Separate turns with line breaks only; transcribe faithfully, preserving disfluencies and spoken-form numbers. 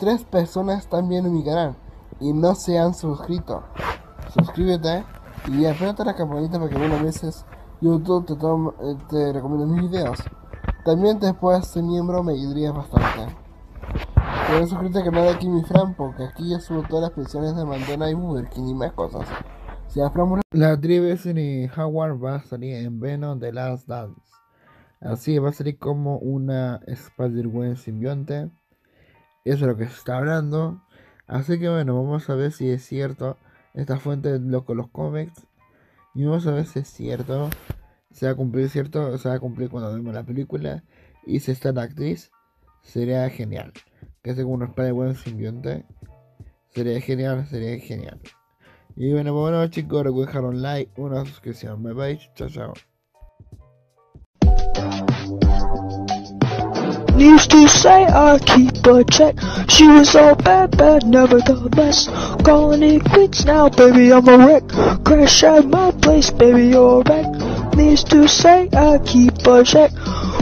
tres personas están viendo mi canal y no se han suscrito. Suscríbete y apérate la campanita para que algunas veces YouTube te, toma, te recomiende mis videos. También te puedes ser miembro, me ayudaría bastante. Puedes suscribirte al canal de Kimi Fran, porque aquí yo subo todas las pensiones de McDonald's y Burger King y más cosas. Si la Fran, la actriz Bethany Howard va a salir en Venom The Last Dance. Así va a salir como una Spider-Gwen simbionte. Eso es lo que se está hablando. Así que bueno, vamos a ver si es cierto esta fuente de lo con los cómics. Y vamos a ver si es cierto. Se va a cumplir, cierto. Se va a cumplir cuando vemos la película. Y si está la actriz, sería genial. Que sea como una Spider-Gwen simbionte. Sería genial, sería genial. Y bueno, bueno chicos, recuerden dejar un like, una suscripción. Bye bye, chao chao.
Used to say I keep a check. She was all bad, bad, never the best. Calling it quits now, baby, I'm a wreck. Crash at my place, baby, you're a wreck. Used to say I keep a check.